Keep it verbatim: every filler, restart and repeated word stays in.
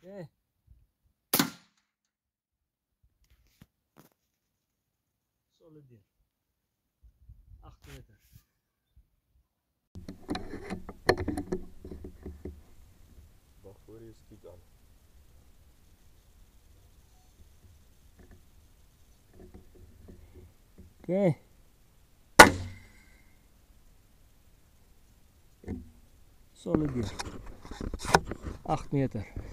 Okay. Solid deer. acht meter. Wacht voor je schiet aan. Okay. Solid deer. acht meter.